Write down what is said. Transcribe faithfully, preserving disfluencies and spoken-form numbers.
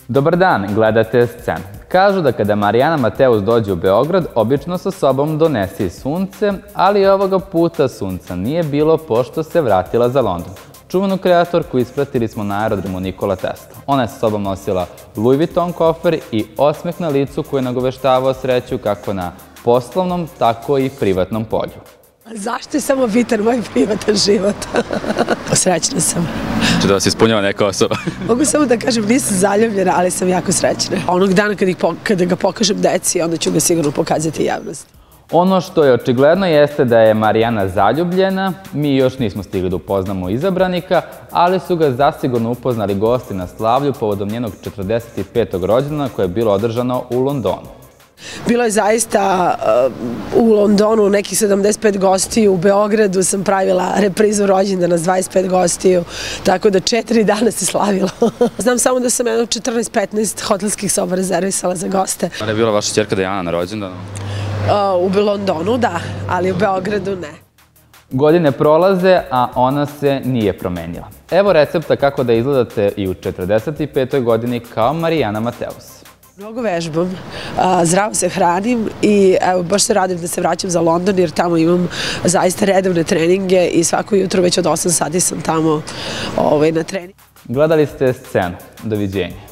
Dobar dan, gledate Scenu. Kažu da kada Marijana Mateus dođe u Beograd, obično sa sobom donese i sunce, ali ovoga puta sunca nije bilo pošto se vratila za London. Čuvenu kreatorku ispratili smo na aerodromu Nikola Tesla. Ona je sa sobom nosila Louis Vuitton kofer i osmeh na licu koji je nagoveštavao sreću kako na poslovnom, tako i privatnom polju. Zašto je samo bitan moj privatan život? Srećna sam. Če da vas ispunjava neka osoba? Mogu samo da kažem, nisam zaljubljena, ali sam jako srećna. Onog dana kada ga pokažem deci, onda ću ga sigurno pokazati javnosti. Ono što je očigledno jeste da je Marijana zaljubljena. Mi još nismo stigli da upoznamo izabranika, ali su ga zasigurno upoznali gosti na slavlju povodom njenog četrdeset petog rođendana koje je bilo održano u Londonu. Bilo je zaista u Londonu nekih sedamdeset pet gostiju, u Beogradu sam pravila reprizu rođendana s dvadeset pet gostiju, tako da četiri dana se slavilo. Znam samo da sam jedno četrnaest petnaest hotelskih soba rezervisala za goste. Ali je bila vaša ćerka Dejana na rođendanu? U Londonu, da, ali u Beogradu ne. Godine prolaze, a ona se nije promenila. Evo recepta kako da izgledate i u četrdeset petoj godini kao Marijana Mateus. Mnogo vežbam, zdravo se hranim i evo, baš se radim da se vraćam za London jer tamo imam zaista redovne treninge i svako jutro već od osam sati sam tamo na treningu. Gledali ste Scenu. Doviđenja.